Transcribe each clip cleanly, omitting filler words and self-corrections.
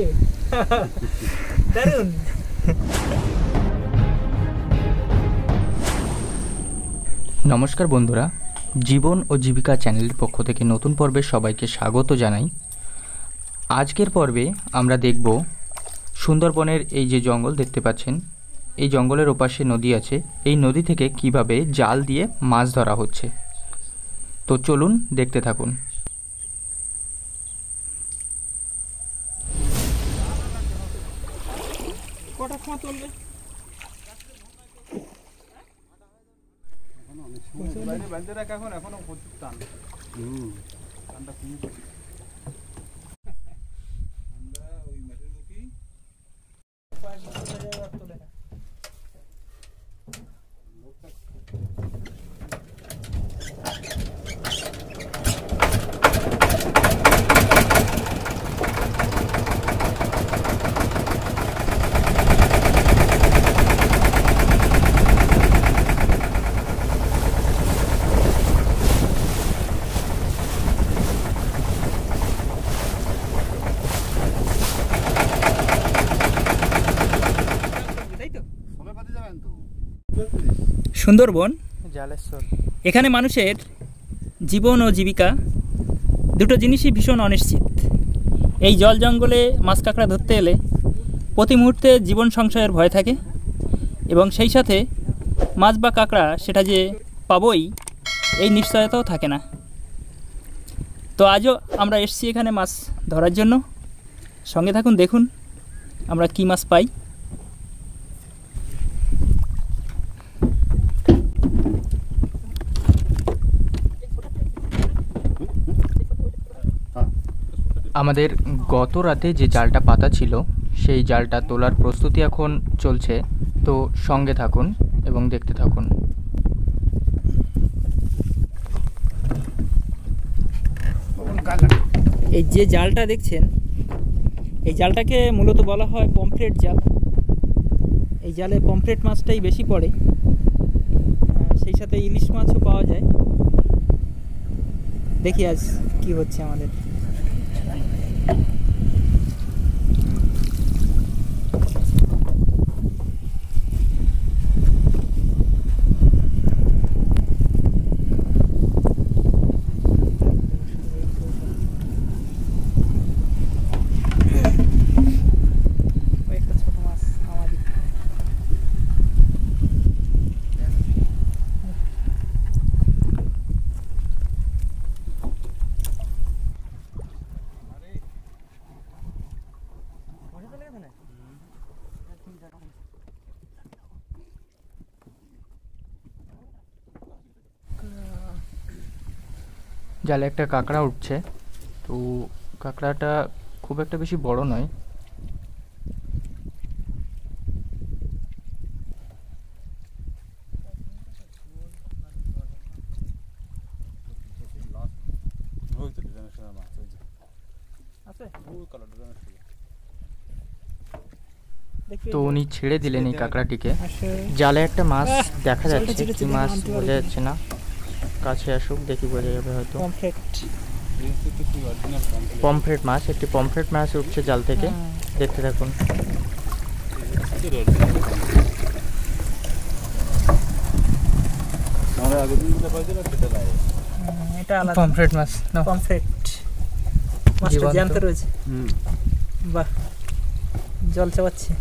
দারুণ। নমস্কার বন্ধুরা, জীবন ও জীবিকা চ্যানেলের পক্ষ থেকে নতুন পর্বে সবাইকে স্বাগত জানাই। আজকের পর্বে আমরা দেখব সুন্দরবনের এই যে জঙ্গল দেখতে পাচ্ছেন, এই জঙ্গলের ওপাশে নদী আছে। এই নদী থেকে কিভাবে জাল দিয়ে মাছ ধরা হচ্ছে। তো চলুন দেখতে থাকুন। সুন্দরবন জালেশ্বর, এখানে মানুষের জীবন ও জীবিকা দুটো জিনিসই ভীষণ অনিশ্চিত। এই জল জঙ্গলে মাছ কাঁকড়া ধরতে এলে প্রতি মুহূর্তে জীবন সংশয়ের ভয় থাকে, এবং সেই সাথে মাছ বা কাঁকড়া সেটা যে পাবই এই নিশ্চয়তাও থাকে না। তো আজও আমরা এসেছি এখানে মাছ ধরার জন্য। সঙ্গে থাকুন, দেখুন আমরা কী মাছ পাই। আমাদের গত রাতে যে জালটা পাতা ছিল সেই জালটা তোলার প্রস্তুতি এখন চলছে। তো সঙ্গে থাকুন এবং দেখতে থাকুন। এই যে জালটা দেখছেন, এই জালটাকে মূলত বলা হয় পমফ্রেট জাল। এই জালে পমফ্রেট মাছটাই বেশি পড়ে, সেই সাথে ইলিশ মাছও পাওয়া যায়। দেখি আজ কি হচ্ছে আমাদের। জালে একটা কাঁকড়া উঠছে। তো কাঁকড়াটা খুব একটা বেশি বড় নয়। তো উনি ছেড়ে দিলেন এই কাঁকড়াটিকে। জালে একটা মাছ দেখা যাচ্ছে, কি মাছ বোঝা যাচ্ছে না। কাছে আসুক, দেখি বোঝা যাবে হয়তো। পমফ্রেট মাছ, একটি পমফ্রেট মাছ উঠছে জাল থেকে। দেখতে থাকুন। এটা আলাদা পমফ্রেট মাছ, পমফ্রেট মাছটা জ্যান্ত রয়েছে। বাহ, জল চাপাচ্ছে।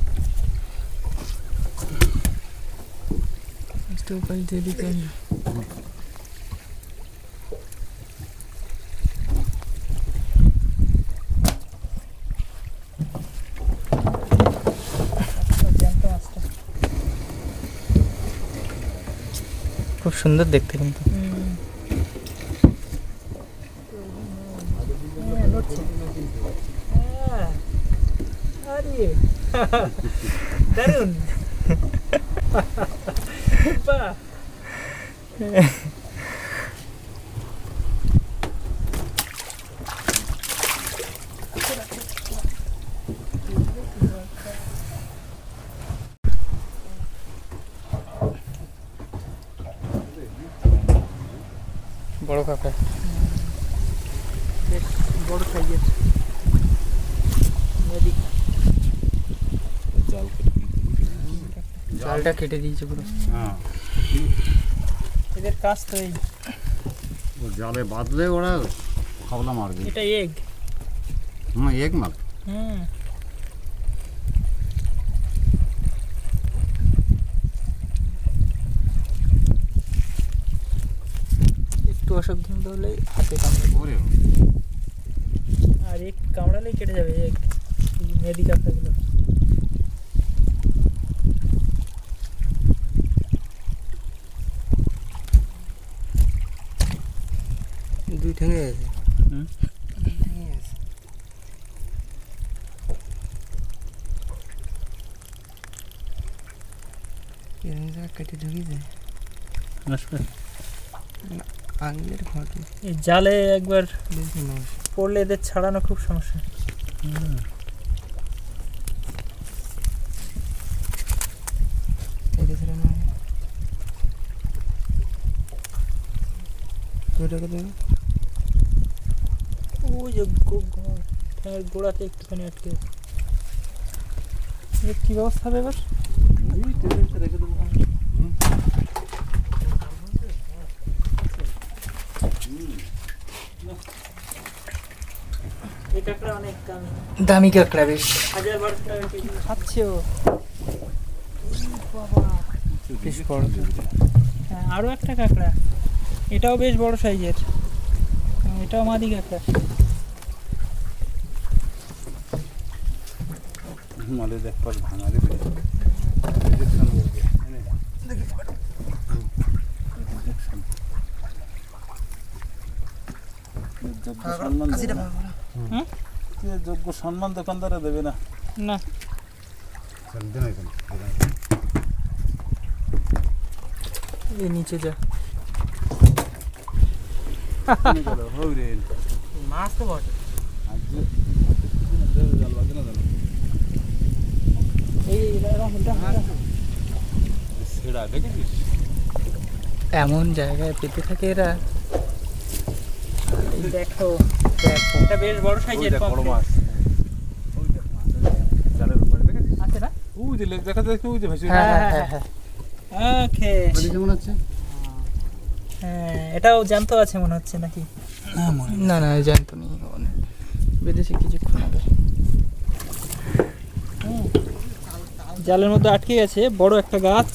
খুব সুন্দর দেখতে কিন্তু। দারুণ। বড় কাঁকড়া, বেশ বড় সাইজের নদী। জালটা কেটে দিয়েছে পুরো। হ্যাঁ, এদের কাজ তো এই। ও জালে বাঁধলে ওরা খাবলা মারবে। এটা এগ। হ্যাঁ, এক মাল। হুম, একটু অসাবধান হলে হাতে কামড়াবে, ওরে আর এক কামড়ালেই কেটে যাবে এগ। মেদি কাঁকড়াগুলো। দুই ঠেঙে আছে। হুম। কেটে ঢুকিয়েছে আসবে। আঙুলের ঘট। এই জালে একবার পড়লে এদের ছাড়ানো খুব সমস্যা। ওই যে ঠ্যাঙের গোড়াতে একটুখানি আটকে আছে। এর কি ব্যবস্থা হবে এবার? রেখে দেবো। এই কাঁকড়া অনেক দামি। দামি কাঁকড়া বেশ। 1000-1200 টাকা কেজি খাচ্ছে ও। বাবা, বেশ বড়। হ্যাঁ, আরও একটা কাঁকড়া, এটাও বেশ বড় সাইজের। এটাও মাদি কাঁকড়া। মালে দেখ পাশ ভাঙা দেবে। ইঞ্জেকশন করবে। যোগ্য সম্মান দোকানদারে দেবে না। না, এই নিচে যা। মাছ তো বটে। এমন জায়গায় পেতে থাকে এরা। দেখো, এটা বেশ বড় সাইজের বড় মাছ। জালের উপরে দেখেছিস? আছে না? ওই যে লেগ দেখা যাচ্ছে, ওই যে ভাসি। হ্যাঁ হ্যাঁ হ্যাঁ। ওকে। কেমন আছে? হ্যাঁ, এটাও জ্যান্ত আছে মনে হচ্ছে নাকি? না না, জানতো নি। বেঁধেছে কিছুক্ষণ আগে। জালের মধ্যে আটকে গেছে বড় একটা গাছ।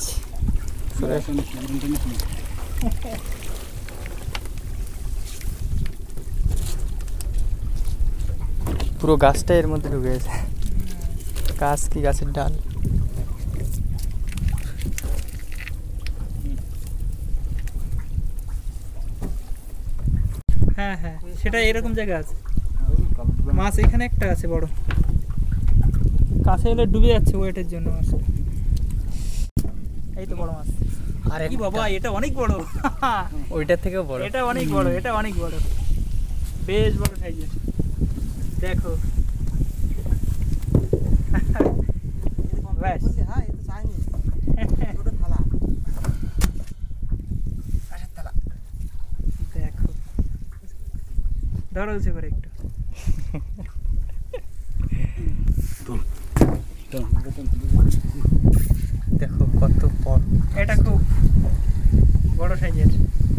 পুরো গাছটা এর মধ্যে ঢুকে গেছে। গাছ কি গাছের ডাল? হ্যাঁ হ্যাঁ, সেটা এরকম জায়গা আছে। মাছ এখানে একটা আছে বড়, কাছে এলে ডুবে যাচ্ছে ওয়েটের জন্য মাছ। এই তো বড় মাছ। আর কি বাবা, এটা অনেক বড়। ওইটার থেকেও বড়। এটা অনেক বড়, এটা অনেক বড়, বেশ বড় সাইজের। দেখো, ব্যাস। দেখো, ধরো উঁচু করে একটু। দেখো কত বড়। এটা খুব বড় সাইজের।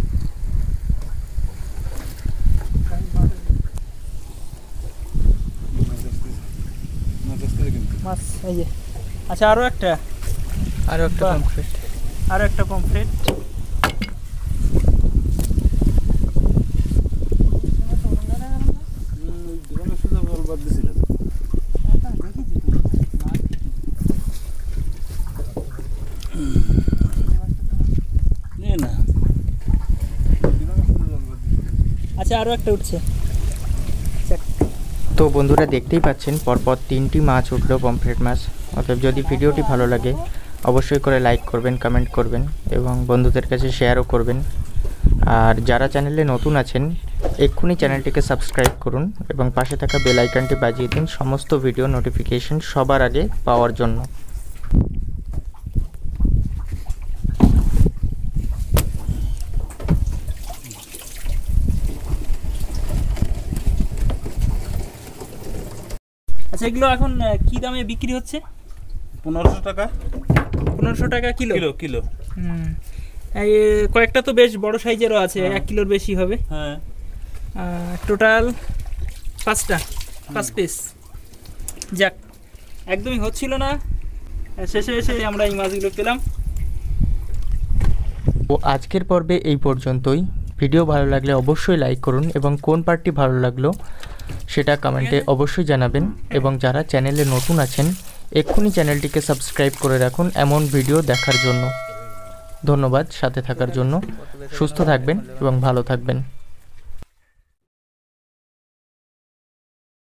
মাছ এই যে। আচ্ছা, আরো একটা বাহ। কমপ্লিট। আরো একটা পমফ্রেট। আচ্ছা, আরো একটা উঠছে। তো বন্ধুরা দেখতেই পাচ্ছেন পরপর 3টি মাছ উঠলো, পমফ্রেট মাছ। অতএব যদি ভিডিওটি ভালো লাগে অবশ্যই করে লাইক করবেন, কমেন্ট করবেন এবং বন্ধুদের কাছে শেয়ারও করবেন। আর যারা চ্যানেলে নতুন আছেন এক্ষুনি চ্যানেলটিকে সাবস্ক্রাইব করুন এবং পাশে থাকা বেল আইকনটি বাজিয়ে দিন সমস্ত ভিডিও নোটিফিকেশন সবার আগে পাওয়ার জন্য। আচ্ছা, এগুলো এখন কি দামে বিক্রি হচ্ছে? 1500 টাকা। 1500 টাকা কিলো। Kilo kilo. এই কয়েকটা তো বেশ বড় সাইজেরও আছে, 1 কিলোর বেশি হবে। হ্যাঁ, টোটাল 5 পিস। যাক, একদমই হচ্ছিল না, শেষে এসে আমরা এই মাছগুলো পেলাম। ও আজকের পর্বে এই পর্যন্তই। ভিডিও ভালো লাগলে অবশ্যই লাইক করুন এবং কোন পার্টটি ভালো লাগলো সেটা কমেন্টে অবশ্যই জানাবেন। এবং যারা চ্যানেলে নতুন আছেন এক্ষুনি চ্যানেলটিকে সাবস্ক্রাইব করে রাখুন এমন ভিডিও দেখার জন্য। ধন্যবাদ সাথে থাকার জন্য। সুস্থ থাকবেন এবং ভালো থাকবেন।